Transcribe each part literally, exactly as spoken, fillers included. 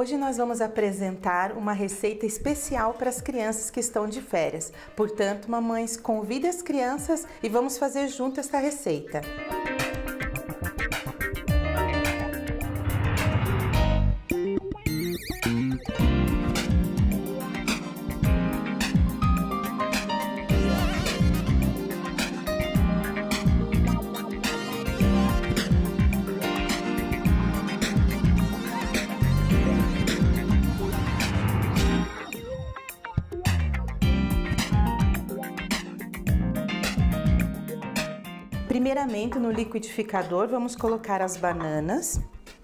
Hoje nós vamos apresentar uma receita especial para as crianças que estão de férias. Portanto, mamães, convide as crianças e vamos fazer junto esta receita. Primeiramente, no liquidificador, vamos colocar as bananas.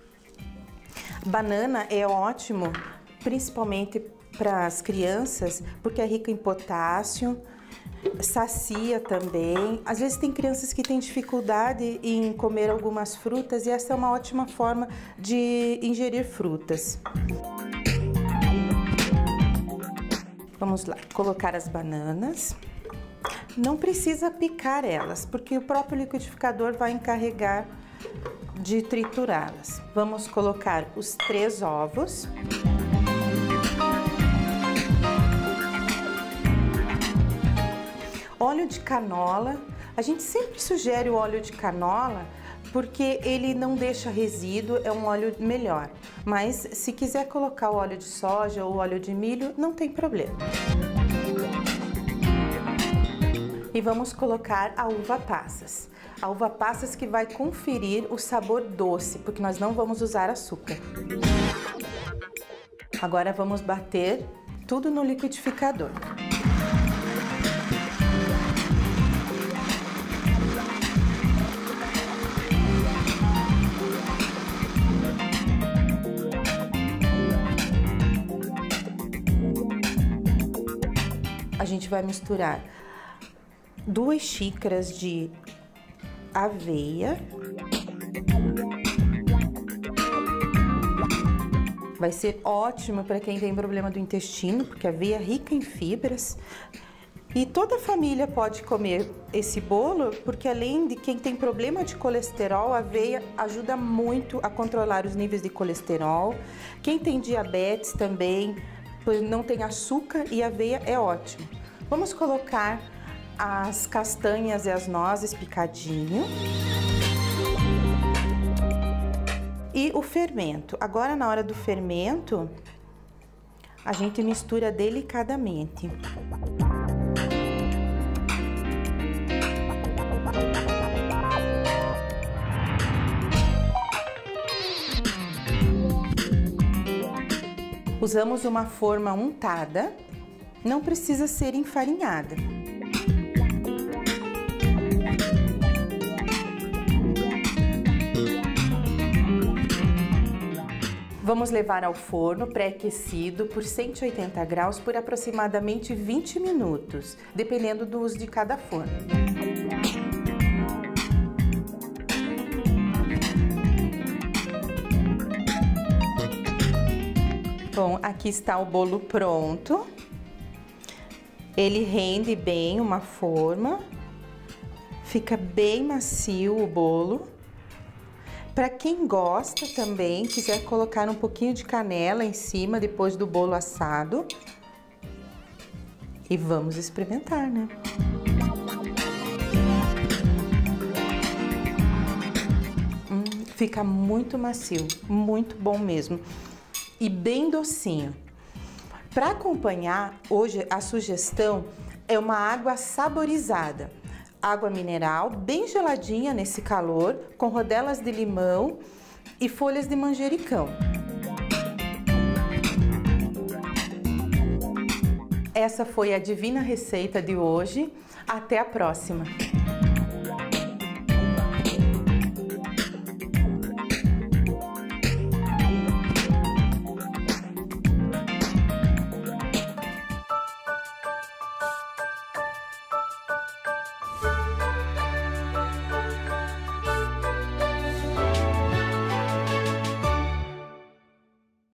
Banana é ótimo, principalmente para as crianças, porque é rica em potássio, sacia também. Às vezes tem crianças que têm dificuldade em comer algumas frutas e essa é uma ótima forma de ingerir frutas. Vamos lá, colocar as bananas. Não precisa picar elas, porque o próprio liquidificador vai encarregar de triturá-las. Vamos colocar os três ovos. Óleo de canola. A gente sempre sugere o óleo de canola porque ele não deixa resíduo, é um óleo melhor. Mas se quiser colocar o óleo de soja ou óleo de milho, não tem problema. E vamos colocar a uva passas. A uva passas que vai conferir o sabor doce, porque nós não vamos usar açúcar. Agora vamos bater tudo no liquidificador. A gente vai misturar duas xícaras de aveia. Vai ser ótimo para quem tem problema do intestino, porque a aveia é rica em fibras. E toda a família pode comer esse bolo, porque além de quem tem problema de colesterol, a aveia ajuda muito a controlar os níveis de colesterol. Quem tem diabetes também, pois não tem açúcar e a aveia é ótimo. Vamos colocar as castanhas e as nozes picadinho. E o fermento. Agora, na hora do fermento, a gente mistura delicadamente. Usamos uma forma untada, não precisa ser enfarinhada. Vamos levar ao forno pré-aquecido por cento e oitenta graus por aproximadamente vinte minutos, dependendo do uso de cada forno. Bom, aqui está o bolo pronto. Ele rende bem uma forma, fica bem macio o bolo. Para quem gosta também, quiser colocar um pouquinho de canela em cima depois do bolo assado. E vamos experimentar, né? Hum, fica muito macio, muito bom mesmo. E bem docinho. Para acompanhar, hoje a sugestão é uma água saborizada. Água mineral, bem geladinha nesse calor, com rodelas de limão e folhas de manjericão. Essa foi a divina receita de hoje. Até a próxima!